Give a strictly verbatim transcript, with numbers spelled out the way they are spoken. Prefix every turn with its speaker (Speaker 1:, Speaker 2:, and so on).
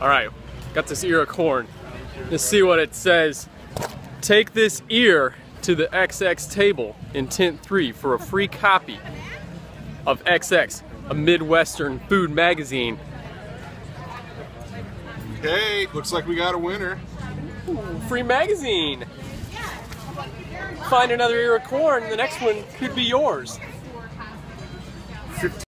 Speaker 1: All right, got this ear of corn. Let's see what it says. Take this ear to the X X table in tent three for a free copy of X X, a Midwestern food magazine.
Speaker 2: Okay, looks like we got a winner.
Speaker 1: Ooh, free magazine. Find another ear of corn, the next one could be yours.